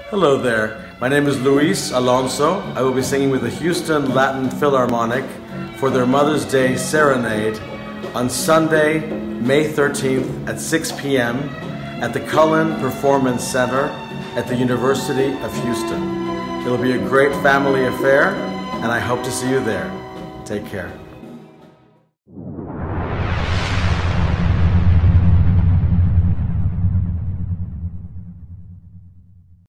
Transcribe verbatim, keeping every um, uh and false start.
Hello there, my name is Luis Alonso. I will be singing with the Houston Latin Philharmonic for their Mother's Day Serenade on Sunday, May thirteenth at six p m at the Cullen Performance Center at the University of Houston. It'll be a great family affair, and I hope to see you there. Take care.